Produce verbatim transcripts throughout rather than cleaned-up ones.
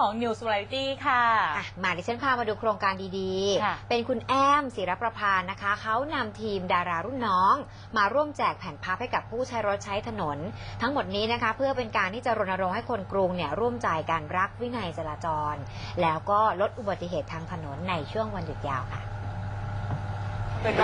ของ News Variety ค่ะมาดิฉันพามาดูโครงการดีๆเป็นคุณแอมศิรประภานะคะเขานำทีมดารารุ่นน้องมาร่วมแจกแผ่นพับให้กับผู้ใช้รถใช้ถนนทั้งหมดนี้นะคะเพื่อเป็นการที่จะรณรงค์ให้คนกรุงเนี่ยร่วมใจการรักวินัยจราจรแล้วก็ลดอุบัติเหตุทางถนนในช่วงวันหยุดยาวค่ะเป็น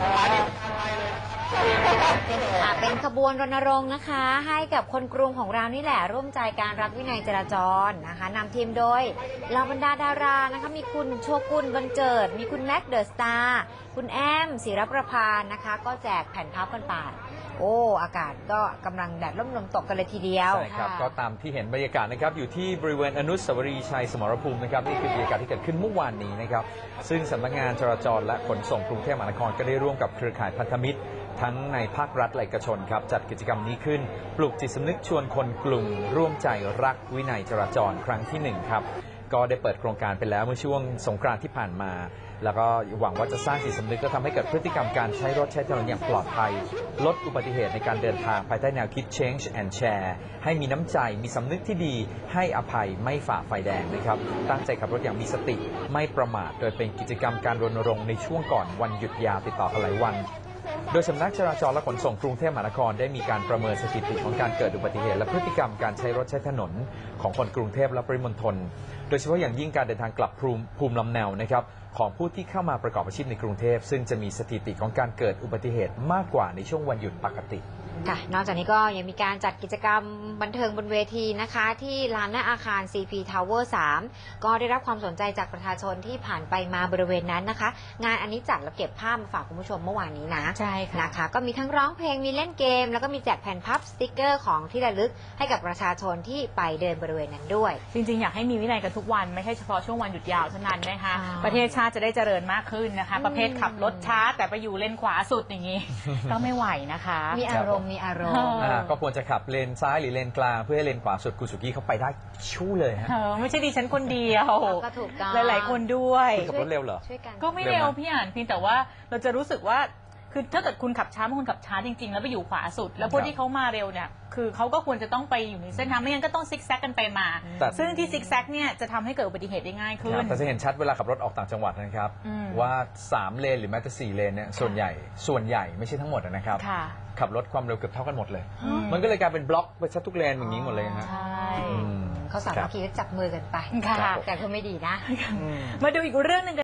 เป็นขบวนรณรงค์นะคะให้กับคนกรุงของเรานี่แหละร่วมใจการรักวินัยจราจรนะคะนำทีมโดยเหล่าบรรดาดารานะคะมีคุณโชกุนบันเจิดมีคุณแม็กเดอะสตาร์คุณแอมศิรประภานะคะก็แจกแผ่นพับกันไปโอ้อากาศก็กำลังแดดร่มลมตกกันเลยทีเดียวใช่ครับก็ตามที่เห็นบรรยากาศนะครับอยู่ที่บริเวณอนุสาวรีย์ชัยสมรภูมินะครับนี่คือบรรยากาศที่เกิดขึ้นเมื่อวานนี้นะครับซึ่งสำนักงานจราจรและขนส่งกรุงเทพมหานครก็ได้ร่วมกับเครือข่ายพันธมิตรทั้งในภาครัฐและเอกชนครับจัดกิจกรรมนี้ขึ้นปลุกจิตสำนึกชวนคนกรุงร่วมใจรักวินัยจราจรครั้งที่หนึ่งครับก็ได้เปิดโครงการไปแล้วเมื่อช่วงสงกรานต์ที่ผ่านมาแล้วก็หวังว่าจะสร้างจิตสำนึกและทำให้เกิดพฤติกรรมการใช้รถใช้ถนนอย่างปลอดภัยลดอุบัติเหตุในการเดินทางภายใต้แนวคิด Change and Share ให้มีน้ำใจมีสำนึกที่ดีให้อภัยไม่ฝ่าไฟแดงนะครับตั้งใจขับรถอย่างมีสติไม่ประมาทโดยเป็นกิจกรรมการรณรงค์ในช่วงก่อนวันหยุดยาวติดต่อกันหลายวันโดยสำนักจราจรและขนส่งกรุงเทพมหานครได้มีการประเมินสถิติของการเกิดอุบัติเหตุและพฤติกรรมการใช้รถใช้ถนนของคนกรุงเทพและปริมณฑลโดยเฉพาะอย่างยิ่งการเดินทางกลับภูมิภูมิลำเนานะครับของผู้ที่เข้ามาประกอบอาชีพในกรุงเทพซึ่งจะมีสถิติของการเกิดอุบัติเหตุมากกว่าในช่วงวันหยุดปกติค่ะนอกจากนี้ก็ยังมีการจัดกิจกรรมบันเทิงบนเวทีนะคะที่ลานหน้าอาคาร ซี พี Tower สามก็ได้รับความสนใจจากประชาชนที่ผ่านไปมาบริเวณนั้นนะคะงานอันนี้จัดแล้วเก็บภาพมาฝากคุณผู้ชมเมื่อวานนี้นะใช่ค่ะนะคะก็มีทั้งร้องเพลงมีเล่นเกมแล้วก็มีแจกแผ่นพับสติกเกอร์ของที่ระลึกให้กับประชาชนที่ไปเดินบริเวณนั้นด้วยจริงๆอยากให้มีวินัยกันทุกวันไม่ใช่เฉพาะช่วงวันหยุดยาวเท่านั้นนะคะประเทศชาติจะได้เจริญมากขึ้นนะคะประเภทขับรถช้าแต่ไปอยู่เลนขวาสุดอย่างนี้ ก็ไม่ไหวนะคะมีอารมณ์มีอารมณ์ก็ควรจะขับเลนซ้ายหรือเลนกลางเพื่อให้เลนขวาสุดคุณสุกี้เขาไปได้ชู้เลยฮะไม่ใช่ดิฉันคนเดียวก็ถูกต้องหลายๆคนด้วยคุณขับรถเร็วเหรอก็ไม่เร็วพี่อ่านเพียงแต่ว่าเราจะรู้สึกว่าคือถ้าเกิดคุณขับช้าบางคนขับช้าจริงๆแล้วไปอยู่ขวาสุดแล้วพวกที่เขามาเร็วเนี่ยคือเขาก็ควรจะต้องไปอยู่ในเส้นทางไม่งั้นก็ต้องซิกแซกกันไปมาซึ่งที่ซิกแซกเนี่ยจะทำให้เกิดอุบัติเหตุได้ง่ายขึ้นแต่จะเห็นชัดเวลาขับรถออกต่างจังหวัดนะครับว่าสามเลนหรือแม้แต่สี่เลนเนี่ยส่วนใหญ่ส่วนใหญ่ไม่ใช่ทั้งหมดนะครับขับรถความเร็วเกือบเท่ากันหมดเลยมันก็เลยกลายเป็นบล็อกไปชัดทุกเลนอย่างนี้หมดเลยฮะใช่เขาสามารถขี่จับมือกันไปแต่ก็ไม่ดีนะมาดูอีกเรื่องนึง